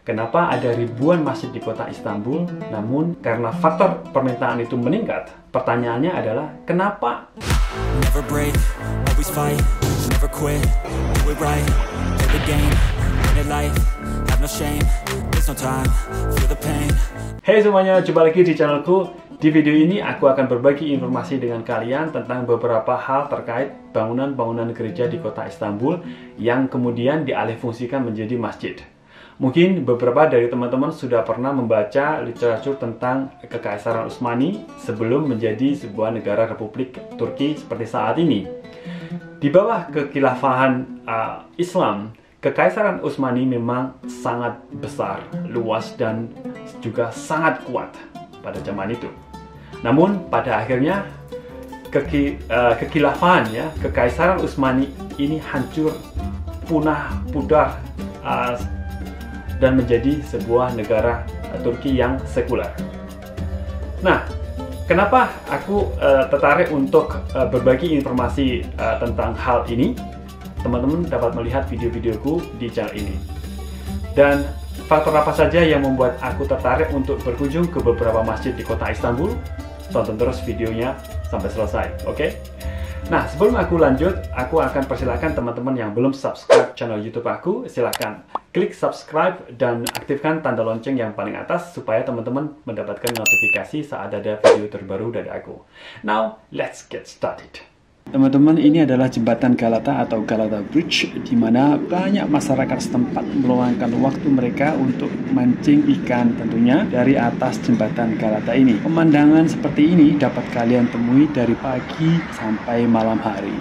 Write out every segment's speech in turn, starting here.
Kenapa ada ribuan masjid di kota Istanbul, namun karena faktor permintaan itu meningkat, pertanyaannya adalah kenapa? Never break, always fight, never quit, do it right, play the game, win it life, have no shame, there's no time, feel the pain. Hey semuanya, jumpa lagi di channelku. Di video ini aku akan berbagi informasi dengan kalian tentang beberapa hal terkait bangunan-bangunan gereja di kota Istanbul yang kemudian dialihfungsikan menjadi masjid. Mungkin beberapa dari teman-teman sudah pernah membaca literatur tentang Kekaisaran Utsmani sebelum menjadi sebuah negara Republik Turki seperti saat ini. Di bawah kekhilafahan Islam, Kekaisaran Utsmani memang sangat besar, luas, dan juga sangat kuat pada zaman itu. Namun pada akhirnya kekhilafahan Kekaisaran Utsmani ini hancur, punah, pudar, dan menjadi sebuah negara Turki yang sekuler. Nah, kenapa aku tertarik untuk berbagi informasi tentang hal ini? Teman-teman dapat melihat video-videoku di channel ini. Dan faktor apa saja yang membuat aku tertarik untuk berkunjung ke beberapa masjid di kota Istanbul? Tonton terus videonya sampai selesai, oke? Nah, sebelum aku lanjut, aku akan persilakan teman-teman yang belum subscribe channel YouTube aku, silakan klik subscribe dan aktifkan tanda lonceng yang paling atas supaya teman-teman mendapatkan notifikasi saat ada video terbaru dari aku. Now, let's get started. Teman-teman, ini adalah jembatan Galata atau Galata Bridge, di mana banyak masyarakat setempat meluangkan waktu mereka untuk mancing ikan tentunya dari atas jembatan Galata ini. Pemandangan seperti ini dapat kalian temui dari pagi sampai malam hari.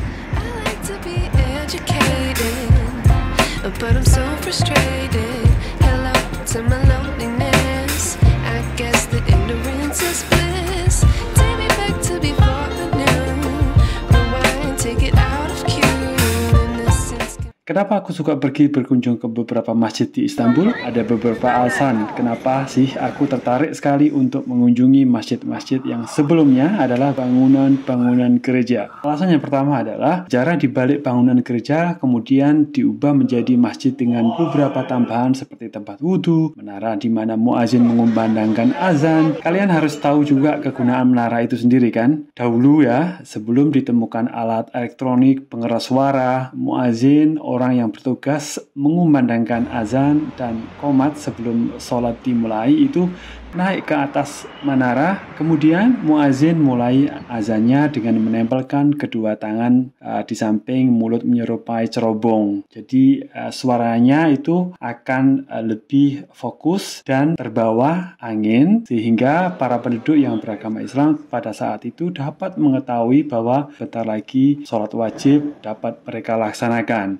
But I'm so frustrated. Hello to my loneliness. I guess that ignorance is bliss. Take me back to before I knew. Rewind, take it out of cue. Kenapa aku suka pergi berkunjung ke beberapa masjid di Istanbul? Ada beberapa alasan kenapa sih aku tertarik sekali untuk mengunjungi masjid-masjid yang sebelumnya adalah bangunan-bangunan gereja. Alasan yang pertama adalah sejarah di balik bangunan gereja kemudian diubah menjadi masjid dengan beberapa tambahan seperti tempat wudhu, menara di mana muazin mengumandangkan azan. Kalian harus tahu juga kegunaan menara itu sendiri kan? Dahulu ya, sebelum ditemukan alat elektronik pengeras suara, muazin orang yang bertugas mengumandangkan azan dan qomat sebelum sholat dimulai itu naik ke atas menara, kemudian muazin mulai azannya dengan menempelkan kedua tangan di samping mulut menyerupai cerobong. Jadi suaranya itu akan lebih fokus dan terbawa angin sehingga para penduduk yang beragama Islam pada saat itu dapat mengetahui bahwa bentar lagi sholat wajib dapat mereka laksanakan.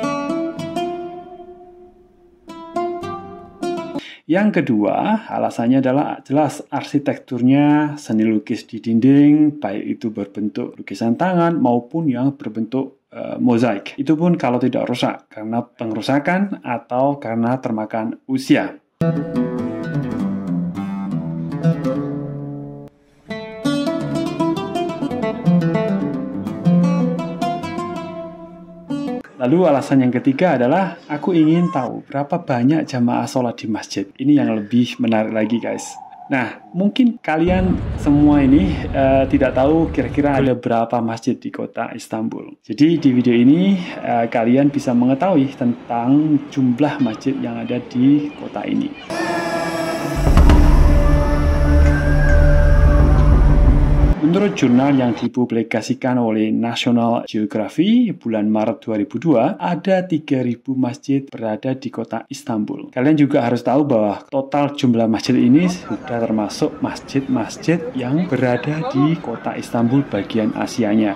Yang kedua, alasannya adalah jelas arsitekturnya, seni lukis di dinding, baik itu berbentuk lukisan tangan maupun yang berbentuk mozaik. Itu pun kalau tidak rusak, karena pengerusakan atau karena termakan usia. Lalu alasan yang ketiga adalah aku ingin tahu berapa banyak jamaah sholat di masjid. Ini yang lebih menarik lagi guys. Nah, mungkin kalian semua ini tidak tahu kira-kira ada berapa masjid di kota Istanbul. Jadi di video ini kalian bisa mengetahui tentang jumlah masjid yang ada di kota ini. Menurut jurnal yang dipublikasikan oleh National Geographic bulan Maret 2002, ada 3.000 masjid berada di kota Istanbul. Kalian juga harus tahu bahwa total jumlah masjid ini sudah termasuk masjid-masjid yang berada di kota Istanbul bagian Asianya.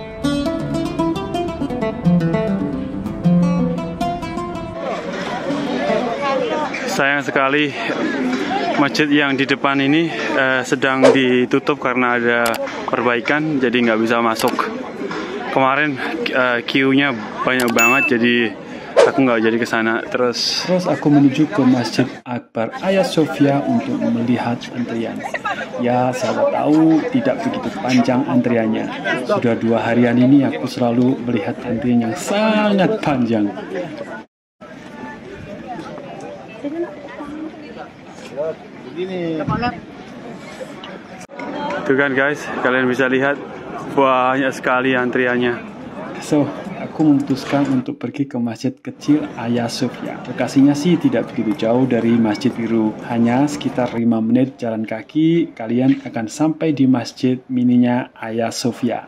Sayang sekali masjid yang di depan ini sedang ditutup karena ada perbaikan, jadi nggak bisa masuk. Kemarin queue-nya banyak banget, jadi aku nggak jadi ke sana. Terus aku menuju ke Masjid Akbar Hagia Sophia untuk melihat antrian. Ya, saya tahu tidak begitu panjang antriannya. Sudah 2 harian ini aku selalu melihat antrian yang sangat panjang. Tuh kan guys, kalian bisa lihat banyak sekali antriannya. So, aku memutuskan untuk pergi ke masjid kecil Hagia Sophia. Lokasinya sih tidak begitu jauh dari Masjid Biru. Hanya sekitar 5 menit jalan kaki, kalian akan sampai di masjid mininya Hagia Sophia.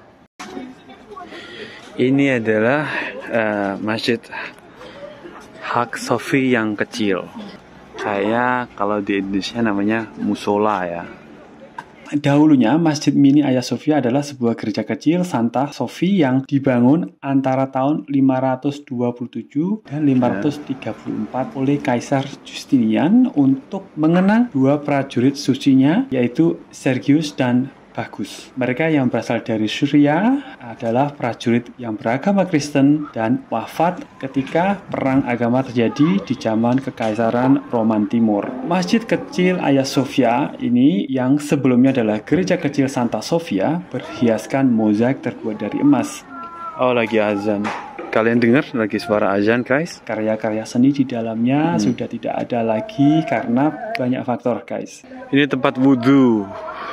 Ini adalah masjid Hagia Sophia yang kecil. Kayak kalau di Indonesia namanya musola ya. Dahulunya, Masjid Mini Hagia Sophia adalah sebuah gereja kecil Santa Sophia yang dibangun antara tahun 527 dan 534 oleh Kaisar Justinian untuk mengenang dua prajurit sucinya, yaitu Sergius dan Bacchus. Mereka yang berasal dari Syria adalah prajurit yang beragama Kristen dan wafat ketika perang agama terjadi di zaman Kekaisaran Roman Timur. Masjid kecil Hagia Sophia ini yang sebelumnya adalah gereja kecil Santa Sophia berhiaskan mozaik terbuat dari emas. Oh, lagi azan. Kalian dengar lagi suara azan, guys? Karya-karya seni di dalamnya sudah tidak ada lagi karena banyak faktor, guys. Ini tempat wudhu.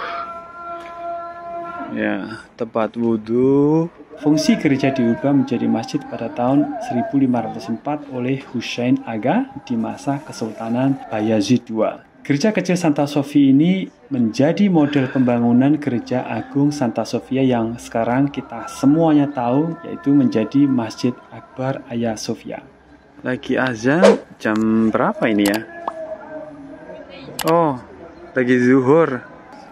Ya, tempat wudhu. Fungsi gereja diubah menjadi masjid pada tahun 1504 oleh Husain Aga di masa Kesultanan Bayazid II. Gereja kecil Santa Sophia ini menjadi model pembangunan gereja agung Santa Sophia yang sekarang kita semuanya tahu, yaitu menjadi Masjid Akbar Hagia Sophia. Lagi azan jam berapa ini ya? Oh, lagi zuhur.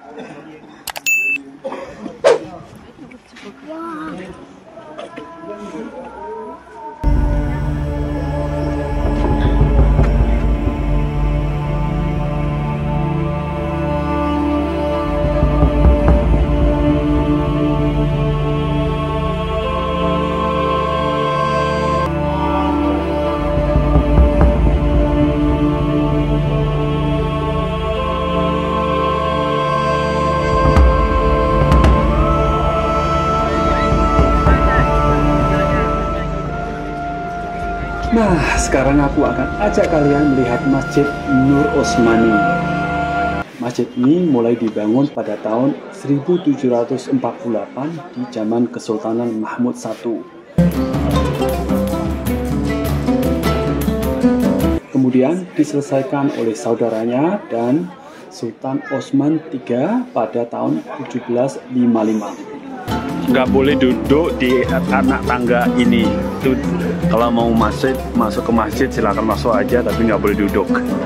Nah, sekarang aku akan ajak kalian melihat Masjid Nur Osmani. Masjid ini mulai dibangun pada tahun 1748 di zaman Kesultanan Mahmud I. Kemudian diselesaikan oleh saudaranya dan Sultan Osman III pada tahun 1755. Nggak boleh duduk di anak tangga ini. Itu kalau mau masuk ke masjid silakan masuk aja, tapi nggak boleh duduk.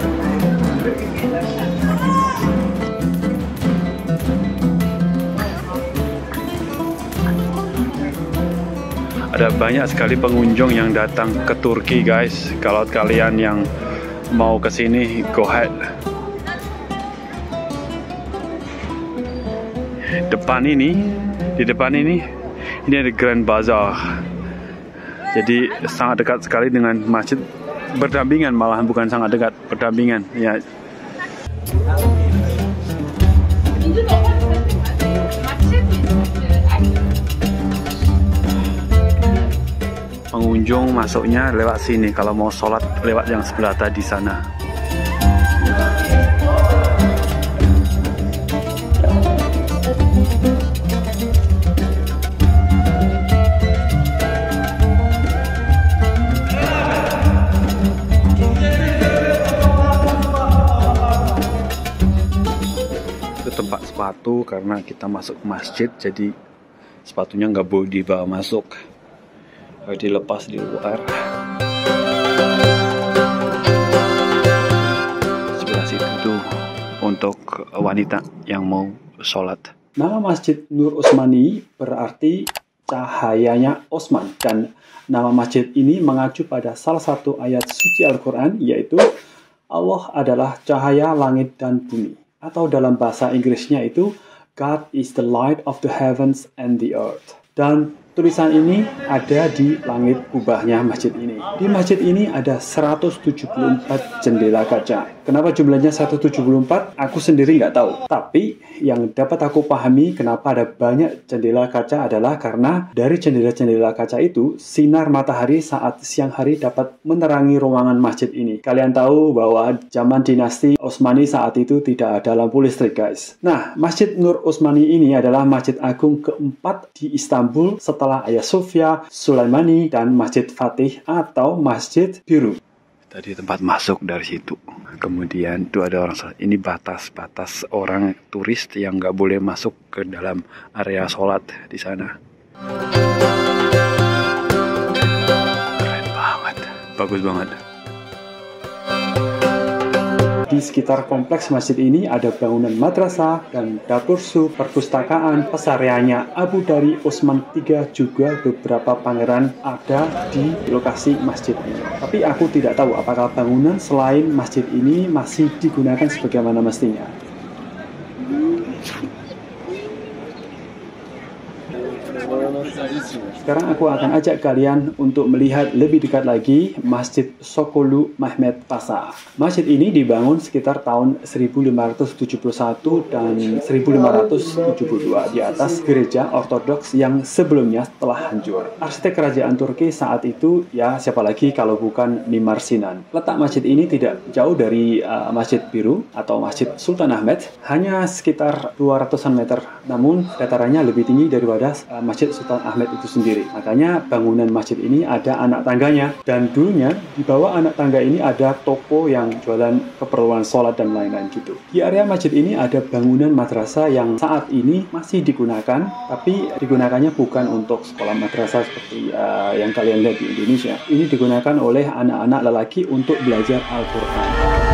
Ada banyak sekali pengunjung yang datang ke Turki, guys. Kalau kalian yang mau ke sini, go ahead. Di depan ini ada Grand Bazaar. Jadi sangat dekat sekali dengan masjid, berdampingan malahan, bukan sangat dekat, berdampingan ya. Pengunjung masuknya lewat sini, kalau mau sholat lewat yang sebelah tadi sana. Tempat sepatu karena kita masuk ke masjid, jadi sepatunya nggak boleh dibawa masuk, dilepas di luar. Sebelah situ tuh untuk wanita yang mau sholat. Nama Masjid Nur Osmani berarti cahayanya Osman, dan nama masjid ini mengacu pada salah satu ayat suci Al-Quran, yaitu Allah adalah cahaya langit dan bumi. Atau dalam bahasa Inggrisnya itu God is the light of the heavens and the earth. Dan Tulisan ini ada di langit kubahnya masjid ini. Di masjid ini ada 174 jendela kaca. Kenapa jumlahnya 174? Aku sendiri nggak tahu. Tapi yang dapat aku pahami kenapa ada banyak jendela kaca adalah karena dari jendela-jendela kaca itu sinar matahari saat siang hari dapat menerangi ruangan masjid ini. Kalian tahu bahwa zaman dinasti Utsmani saat itu tidak ada lampu listrik, guys. Nah, Masjid Nur Utsmani ini adalah masjid agung keempat di Istanbul setelah Hagia Sophia, Sulaimani, dan Masjid Fatih atau Masjid Biru. Tadi tempat masuk dari situ. Kemudian itu ada orang sholat. Ini batas orang turis yang nggak boleh masuk ke dalam area sholat di sana. Keren banget, bagus banget. Di sekitar kompleks masjid ini ada bangunan madrasah dan dapur su, perpustakaan, pesariannya Abu Dari Utsman III, juga beberapa pangeran ada di lokasi masjid ini. Tapi aku tidak tahu apakah bangunan selain masjid ini masih digunakan sebagaimana mestinya. Sekarang aku akan ajak kalian untuk melihat lebih dekat lagi Masjid Sokolu Mehmet Pasha. Masjid ini dibangun sekitar tahun 1571 dan 1572 di atas gereja ortodoks yang sebelumnya telah hancur. Arsitek kerajaan Turki saat itu, ya siapa lagi kalau bukan Mimar Sinan. Letak masjid ini tidak jauh dari Masjid Biru atau Masjid Sultan Ahmed, hanya sekitar 200-an meter. Namun datarannya lebih tinggi daripada Masjid Sultan Ahmed itu sendiri. Makanya bangunan masjid ini ada anak tangganya, dan dulunya di bawah anak tangga ini ada toko yang jualan keperluan sholat dan lain-lain gitu. Di area masjid ini ada bangunan madrasah yang saat ini masih digunakan, tapi digunakannya bukan untuk sekolah madrasah seperti yang kalian lihat di Indonesia. Ini digunakan oleh anak-anak lelaki untuk belajar Al-Quran.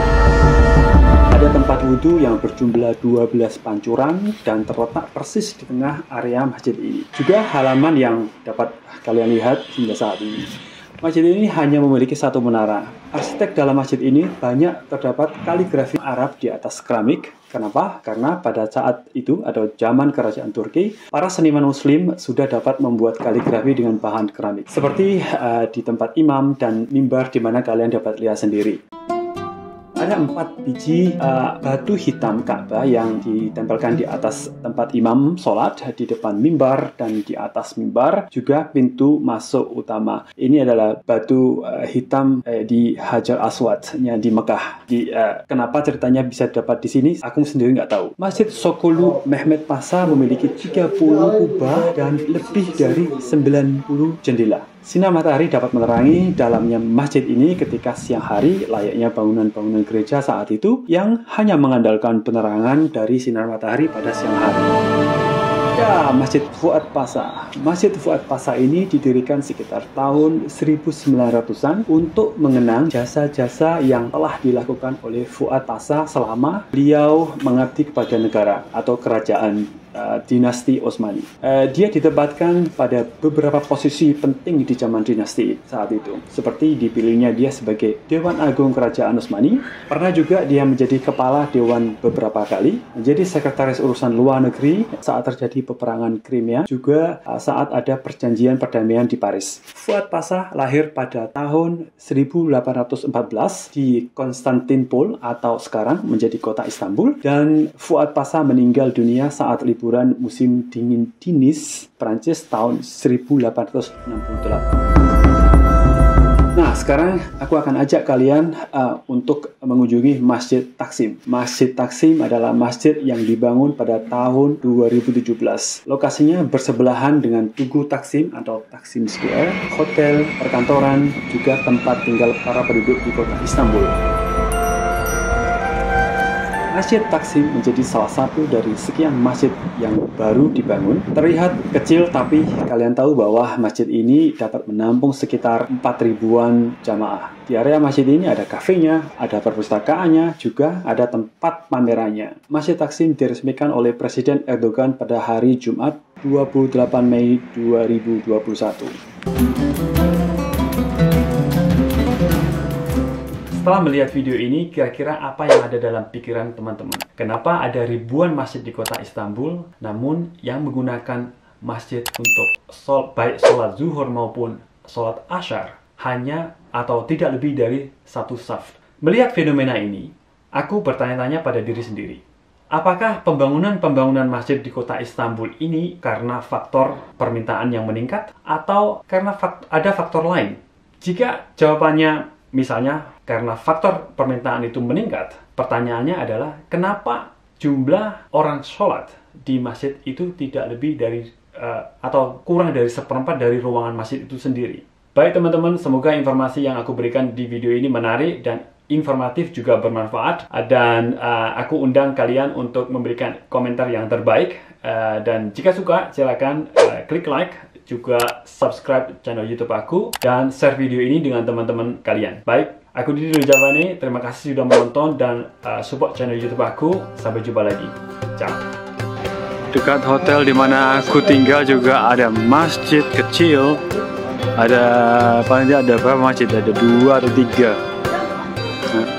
Ada tempat wudhu yang berjumlah 12 pancuran dan terletak persis di tengah area masjid ini. Juga halaman yang dapat kalian lihat hingga saat ini. Masjid ini hanya memiliki satu menara. Arsitek dalam masjid ini banyak terdapat kaligrafi Arab di atas keramik. Kenapa? Karena pada saat itu atau zaman kerajaan Turki, para seniman muslim sudah dapat membuat kaligrafi dengan bahan keramik. Seperti di tempat imam dan mimbar di mana kalian dapat lihat sendiri. Ada 4 biji batu hitam Ka'bah yang ditempelkan di atas tempat imam sholat, di depan mimbar, dan di atas mimbar juga pintu masuk utama. Ini adalah batu hitam di Hajar Aswad-nya di Mekah. Kenapa ceritanya bisa dapat di sini? Aku sendiri nggak tahu. Masjid Sokolu Mehmet Pasha memiliki 30 kubah dan lebih dari 90 jendela. Sinar matahari dapat menerangi dalamnya masjid ini ketika siang hari, layaknya bangunan-bangunan gereja saat itu yang hanya mengandalkan penerangan dari sinar matahari pada siang hari. Ya, Masjid Fuad Pasha. Masjid Fuad Pasha ini didirikan sekitar tahun 1900-an untuk mengenang jasa-jasa yang telah dilakukan oleh Fuad Pasha selama beliau mengabdi kepada negara atau kerajaan dinasti Utsmani. Dia ditempatkan pada beberapa posisi penting di zaman dinasti saat itu. Seperti dipilihnya dia sebagai Dewan Agung Kerajaan Utsmani. Pernah juga dia menjadi kepala dewan beberapa kali. Menjadi sekretaris urusan luar negeri saat terjadi peperangan Crimea. Juga saat ada perjanjian perdamaian di Paris. Fuad Pasha lahir pada tahun 1814 di Konstantinopel atau sekarang menjadi kota Istanbul. Dan Fuad Pasha meninggal dunia saat liburan musim dingin di Nice, Prancis tahun 1868. Nah, sekarang aku akan ajak kalian untuk mengunjungi Masjid Taksim. Masjid Taksim adalah masjid yang dibangun pada tahun 2017. Lokasinya bersebelahan dengan Tugu Taksim atau Taksim Square, hotel, perkantoran, juga tempat tinggal para penduduk di kota Istanbul. Masjid Taksim menjadi salah satu dari sekian masjid yang baru dibangun. Terlihat kecil, tapi kalian tahu bahwa masjid ini dapat menampung sekitar 4.000-an jamaah. Di area masjid ini ada kafenya, ada perpustakaannya, juga ada tempat pamerannya. Masjid Taksim diresmikan oleh Presiden Erdogan pada hari Jumat 28 Mei 2021. Setelah melihat video ini, kira-kira apa yang ada dalam pikiran teman-teman? Kenapa ada ribuan masjid di kota Istanbul, namun yang menggunakan masjid untuk baik sholat zuhur maupun sholat asyar hanya atau tidak lebih dari satu saf. Melihat fenomena ini, aku bertanya-tanya pada diri sendiri. Apakah pembangunan masjid di kota Istanbul ini karena faktor permintaan yang meningkat atau karena ada faktor lain? Jika jawabannya misalnya karena faktor permintaan itu meningkat, pertanyaannya adalah kenapa jumlah orang sholat di masjid itu tidak lebih dari atau kurang dari 1/4 dari ruangan masjid itu sendiri. Baik teman-teman, semoga informasi yang aku berikan di video ini menarik dan informatif juga bermanfaat, dan aku undang kalian untuk memberikan komentar yang terbaik, dan jika suka silakan klik like, juga subscribe channel YouTube aku dan share video ini dengan teman-teman kalian. Baik, aku Didi Rujavani, terima kasih sudah menonton dan support channel YouTube aku. Sampai jumpa lagi. Ciao. Dekat hotel di mana aku tinggal juga ada masjid kecil. Ada paling tidak ada berapa masjid? Ada 2 atau 3.